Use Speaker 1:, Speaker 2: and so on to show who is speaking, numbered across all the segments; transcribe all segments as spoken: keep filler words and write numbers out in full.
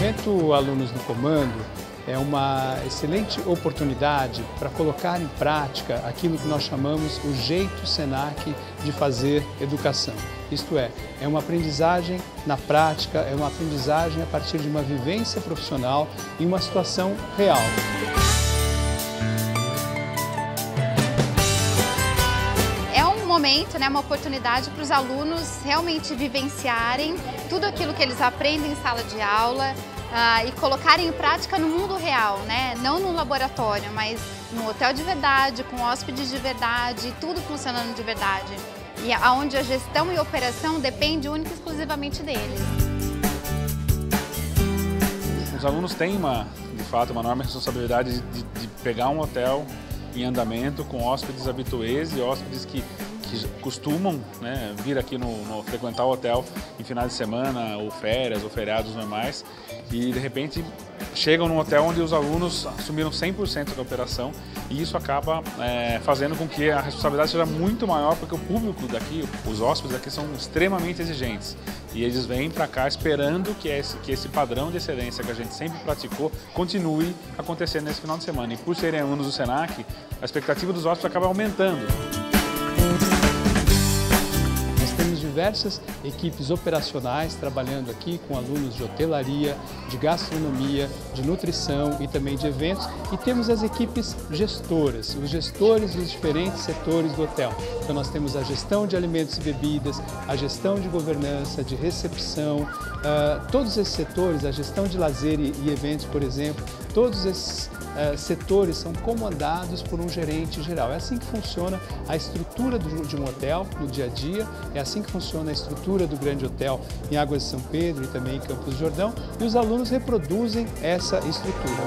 Speaker 1: evento Alunos no Comando é uma excelente oportunidade para colocar em prática aquilo que nós chamamos o jeito Senac de fazer educação. Isto é, é uma aprendizagem na prática, é uma aprendizagem a partir de uma vivência profissional em uma situação real.
Speaker 2: Momento, né, uma oportunidade para os alunos realmente vivenciarem tudo aquilo que eles aprendem em sala de aula uh, e colocarem em prática no mundo real, né? Não no laboratório, mas no hotel de verdade, com hóspedes de verdade, tudo funcionando de verdade. E aonde a gestão e operação depende única e exclusivamente deles.
Speaker 3: Os alunos têm, uma, de fato, uma enorme responsabilidade de, de pegar um hotel em andamento com hóspedes habituês e hóspedes que que costumam, né, vir aqui no, no frequentar o hotel em finais de semana, ou férias, ou feriados normais, e de repente chegam num hotel onde os alunos assumiram cem por cento da operação, e isso acaba é, fazendo com que a responsabilidade seja muito maior, porque o público daqui, os hóspedes aqui são extremamente exigentes, e eles vêm para cá esperando que esse, que esse padrão de excelência que a gente sempre praticou continue acontecendo nesse final de semana. E por serem alunos do Senac, a expectativa dos hóspedes acaba aumentando.
Speaker 1: Temos diversas equipes operacionais trabalhando aqui com alunos de hotelaria, de gastronomia, de nutrição e também de eventos. E temos as equipes gestoras, os gestores dos diferentes setores do hotel. Então nós temos a gestão de alimentos e bebidas, a gestão de governança, de recepção, uh, todos esses setores, a gestão de lazer e, e eventos, por exemplo, todos esses uh, setores são comandados por um gerente geral. É assim que funciona a estrutura do, de um hotel no dia a dia, é assim que funciona a estrutura do grande hotel em Águas de São Pedro e também em Campos do Jordão, e os alunos reproduzem essa estrutura.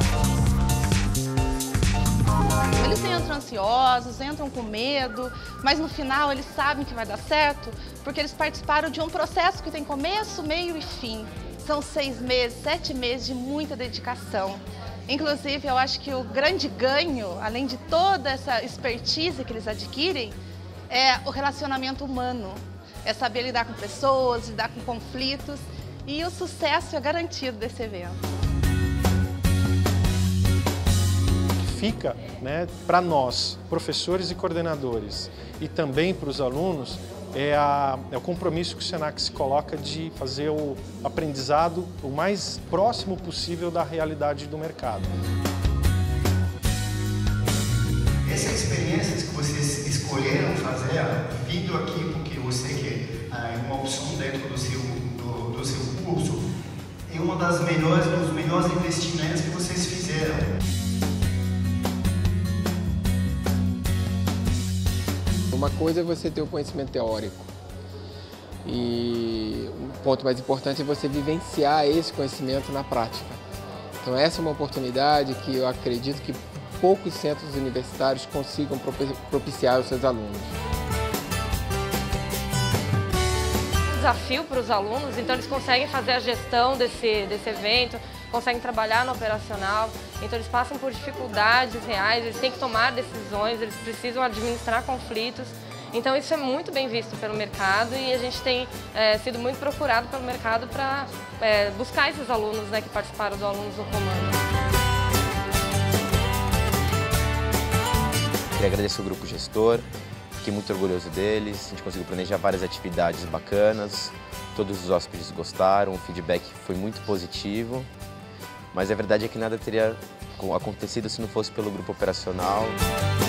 Speaker 4: Eles entram ansiosos, entram com medo, mas no final eles sabem que vai dar certo, porque eles participaram de um processo que tem começo, meio e fim. São seis meses, sete meses de muita dedicação. Inclusive, eu acho que o grande ganho, além de toda essa expertise que eles adquirem, é o relacionamento humano. É saber lidar com pessoas, lidar com conflitos, e o sucesso é garantido desse evento.
Speaker 5: Fica, né, para nós, professores e coordenadores, e também para os alunos, é, a, é o compromisso que o Senac se coloca de fazer o aprendizado o mais próximo possível da realidade do mercado.
Speaker 6: Essas experiências que vocês escolheram fazer, vindo aqui porque eu sei que é uma opção dentro do seu, do, do seu curso, é uma das melhores, dos melhores investimentos que vocês fizeram.
Speaker 7: Uma coisa é você ter o conhecimento teórico e o ponto mais importante é você vivenciar esse conhecimento na prática. Então essa é uma oportunidade que eu acredito que poucos centros universitários consigam propiciar aos seus alunos.
Speaker 8: Desafio para os alunos, então eles conseguem fazer a gestão desse, desse evento, conseguem trabalhar no operacional, então eles passam por dificuldades reais, eles têm que tomar decisões, eles precisam administrar conflitos, então isso é muito bem visto pelo mercado e a gente tem é, sido muito procurado pelo mercado para é, buscar esses alunos, né, que participaram do Alunos no Comando.
Speaker 9: Queria agradecer o grupo gestor, fiquei muito orgulhoso deles, a gente conseguiu planejar várias atividades bacanas, todos os hóspedes gostaram, o feedback foi muito positivo, mas a verdade é que nada teria acontecido se não fosse pelo grupo operacional.